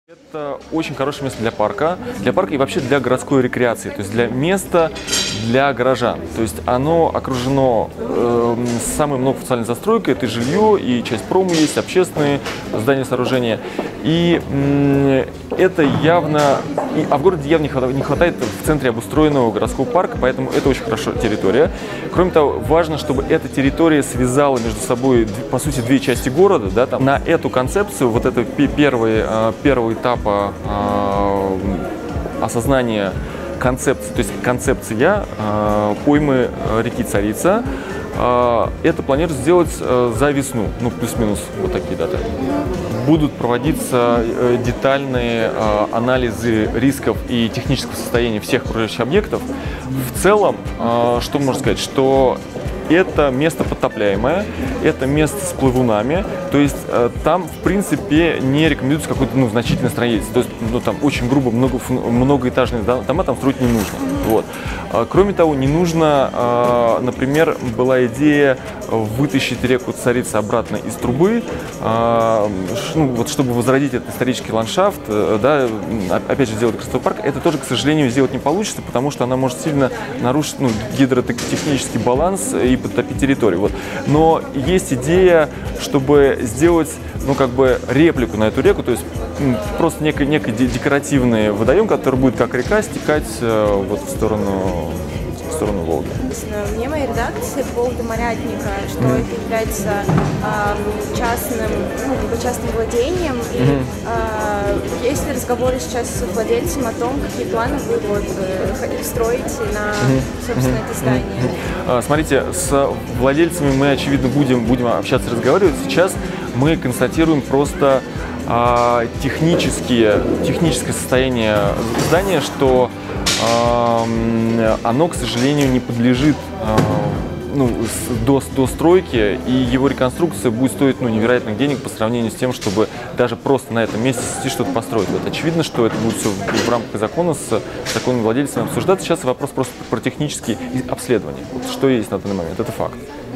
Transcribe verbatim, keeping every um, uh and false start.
Это очень хорошее место для парка, для парка и вообще для городской рекреации, то есть для места для горожан. То есть оно окружено э, самой многофункциональной застройкой, это и жилье, и часть прома есть, общественные здания, сооружения. И э, это явно, и, а в городе явно не хватает, не хватает в центре обустроенного городского парка, поэтому это очень хорошая территория. Кроме того, важно, чтобы эта территория связала между собой, по сути, две части города. Да, там, на эту концепцию, вот это первый, первый этапа э, осознания концепции, то есть концепция э, поймы реки Царица, э, это планируется сделать э, за весну, ну плюс-минус вот такие даты. Будут проводиться э, детальные э, анализы рисков и технического состояния всех окружающих объектов. В целом, э, что можно сказать, что это место подтопляемое, это место с плавунами, то есть э, там, в принципе, не рекомендуется какое-то ну, значительное строительство, то есть ну, там очень грубо много, многоэтажные дома там строить не нужно. Вот. Э, кроме того, не нужно, э, например, была идея вытащить реку Царица обратно из трубы, э, ну, вот, чтобы возродить этот исторический ландшафт, э, да, опять же сделать красотой парк, это тоже, к сожалению, сделать не получится, потому что она может сильно нарушить ну, гидротехнический баланс и подтопить территорию. Вот. Но есть идея, чтобы сделать ну, как бы реплику на эту реку, то есть просто некий, некий декоративный водоем, который будет как река стекать э, вот, в сторону, в сторону Волги. Вне моей редакции по поводу Марятника, что mm-hmm. это является э, частным, ну, либо частным владением. И mm-hmm. э, есть ли разговоры сейчас с владельцем о том, какие планы вы вот, э, строите на, mm-hmm. собственно, mm-hmm. это здание? Mm-hmm. Смотрите, с владельцами мы, очевидно, будем, будим общаться, разговаривать. Сейчас мы констатируем просто э, технические, техническое состояние здания, что э, оно, к сожалению, не подлежит э, ну, до, до стройки, и его реконструкция будет стоить ну, невероятных денег по сравнению с тем, чтобы даже просто на этом месте что-то построить. Вот, очевидно, что это будет все в, в рамках закона с законным владельцем обсуждаться. Сейчас вопрос просто про технические обследования. Вот, что есть на данный момент, это факт.